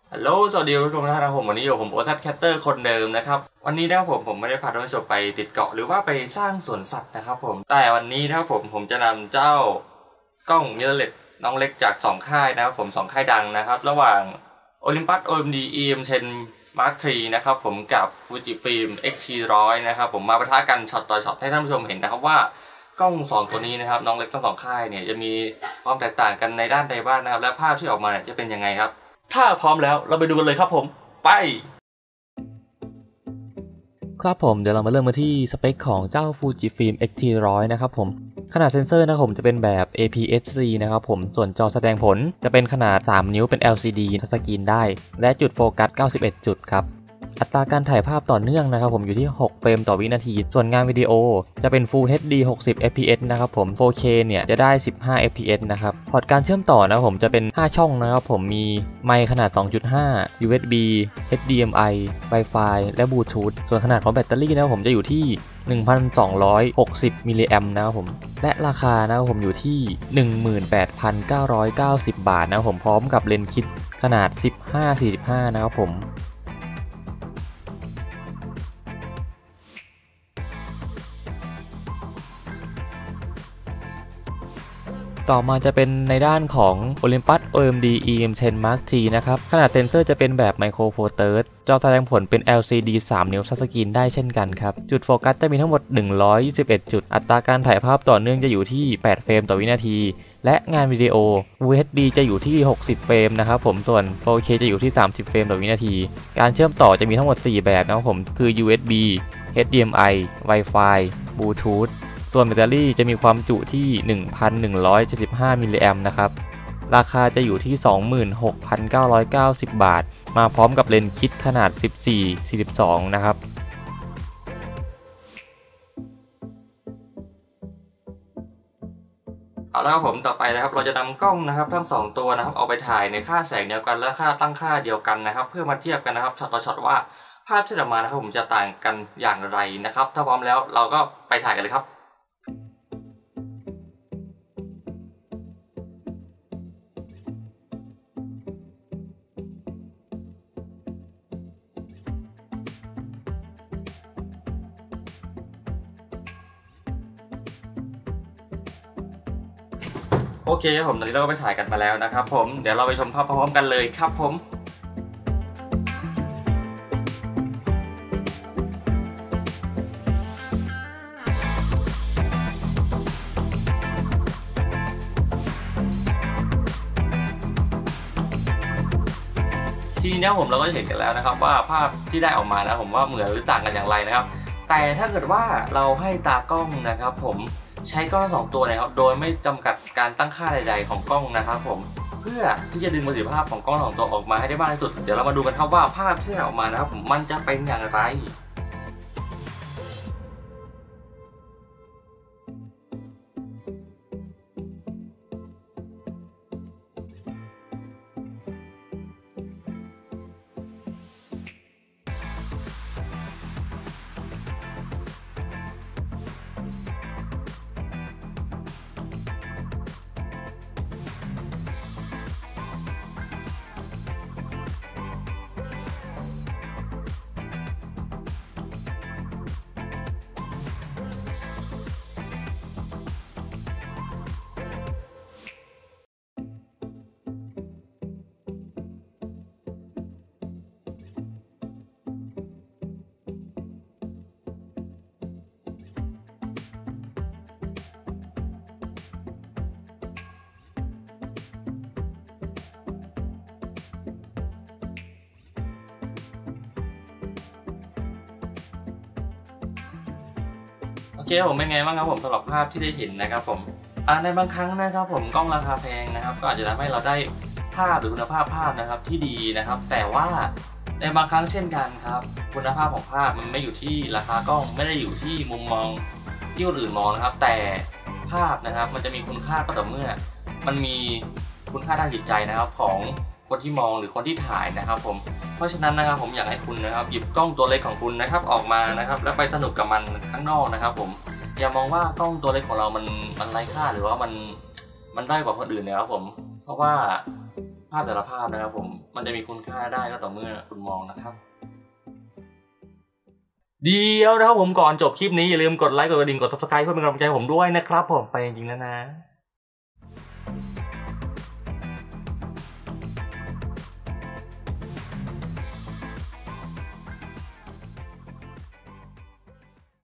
ฮัลโหลสวัสดีทุกท่านนะผมวันนี้อยู่ผมโอซัสแคตเตอร์คนเดิมนะครับวันนี้นะครับผมไม่ได้พาท่านผู้ชมไปติดเกาะหรือว่าไปสร้างสวนสัตว์นะครับผมแต่วันนี้นะครับผมจะนำเจ้ากล้องมิเรอร์เลสน้องเล็กจาก2ค่ายนะครับผม2ค่ายดังนะครับระหว่าง Olympus OMD EM10 Mark III นะครับผมกับ Fujifilm X-T100 นะครับผมมาปะทะกันช็อตต่อช็อตให้ท่านผู้ชมเห็นนะครับว่ากล้อง2ตัวนี้นะครับน้องเล็กทั้ง2ค่ายเนี่ยจะมีความแตกต่างกันในด้านใดบ้างนะครับและภาพที่ออกมาเนี่ยจะเป็นยังไงครับถ้าพร้อมแล้วเราไปดูกันเลยครับผมไปครับผมเดี๋ยวเรามาเริ่มกันที่สเปคของเจ้า Fujifilm X-T100 นะครับผมขนาดเซ็นเซอร์นะครับผมจะเป็นแบบ APS-C นะครับผมส่วนจอแสดงผลจะเป็นขนาด3นิ้วเป็น LCD ทัชสกรีนได้และจุดโฟกัส91จุดครับอัตราการถ่ายภาพต่อเนื่องนะครับผมอยู่ที่6เฟรมต่อวินาทีส่วนงานวิดีโอจะเป็น Full HD 60 fps นะครับผม 4K เนี่ยจะได้15 fps นะครับพอร์ตการเชื่อมต่อนะผมจะเป็น5ช่องนะครับผมมีไมค์ขนาด 2.5 USB HDMI Wi-Fi และ Bluetooth ส่วนขนาดของแบตเตอรี่นะผมจะอยู่ที่ 1,260 มิลลิแอมป์นะครับผมและราคานะครับผมอยู่ที่ 18,990 บาทนะครับผมพร้อมกับเลนส์คิดขนาด 15-45 นะครับผมต่อมาจะเป็นในด้านของ Olympus OMD EM10 Mark III นะครับขนาดเซนเซอร์จะเป็นแบบ Micro Four Thirds จอแสดงผลเป็น LCD 3 นิ้วทัชสกรีนได้เช่นกันครับจุดโฟกัสจะมีทั้งหมด121จุดอัตราการถ่ายภาพต่อเนื่องจะอยู่ที่8เฟรมต่อวินาทีและงานวิดีโอ Full HD จะอยู่ที่60เฟรมนะครับผมส่วน 4K จะอยู่ที่30เฟรมต่อวินาทีการเชื่อมต่อจะมีทั้งหมด4แบบนะครับผมคือ USB HDMI Wi-Fi Bluetoothส่วนแบตเตอรี่จะมีความจุที่ 1,175 มิลลิแอมป์นะครับราคาจะอยู่ที่ 26,990 บาทมาพร้อมกับเลนส์คิดขนาด 14-42 นะครับเอาละครับผมต่อไปนะครับเราจะนำกล้องนะครับทั้ง2ตัวนะครับเอาไปถ่ายในค่าแสงเดียวกันและค่าตั้งค่าเดียวกันนะครับเพื่อมาเทียบกันนะครับช็อตต่อช็อตว่าภาพที่ออกมานะครับผมจะต่างกันอย่างไรนะครับถ้าพร้อมแล้วเราก็ไปถ่ายกันเลยครับโอเคครับผมตอนนี้เราก็ไปถ่ายกันมาแล้วนะครับผมเดี๋ยวเราไปชมภาพพร้อมกันเลยครับผมทีนี้เราก็จะเห็นกันแล้วนะครับว่าภาพที่ได้ออกมานะผมว่าเหมือนหรือต่างกันอย่างไรนะครับแต่ถ้าเกิดว่าเราให้ตากล้องนะครับผมใช้กล้อง2ตัวนะครับโดยไม่จำกัดการตั้งค่าใดๆของกล้องนะครับผมเพื่อที่จะดึงประสิทธิภาพของกล้อง2ตัวออกมาให้ได้มากที่สุดเดี๋ยวเรามาดูกันครับว่าภาพที่ได้ออกมานะครับผมมันจะเป็นอย่างไรโอเคผมเป็นไงบ้างครับผมสำหรับภาพที่ได้เห็นนะครับผมในบางครั้งนะครับผมกล้องราคาแพงนะครับก็อาจจะทำให้เราได้ภาพหรือคุณภาพนะครับที่ดีนะครับแต่ว่าในบางครั้งเช่นกันครับคุณภาพของภาพมันไม่อยู่ที่ราคากล้องไม่ได้อยู่ที่มุมมองที่คนอื่นมองนะครับแต่ภาพนะครับมันจะมีคุณค่าก็ต่อเมื่อมันมีคุณค่าทางจิตใจนะครับของคนที่มองหรือคนที่ถ่ายนะครับผมเพราะฉะนั้นนะครับผมอยากให้คุณนะครับหยิบกล้องตัวเล็กของคุณนะครับออกมานะครับแล้วไปสนุกกับมันข้างนอกนะครับผม อย่ามองว่ากล้องตัวเล็กของเรามันไร้ค่าหรือว่ามันได้กว่าคนอื่นนะครับผมเพราะว่าภาพแต่ละภาพนะครับผมมันจะมีคุณค่าได้ก็ต่อเมื่อคุณมองนะครับเดี๋ยวนะครับผมก่อนจบคลิปนี้อย่าลืมกดไลค์กดกระดิ่งกด Subscribe เพื่อเป็นกำลังใจให้ผมด้วยนะครับผมไปจริงๆแล้วนะ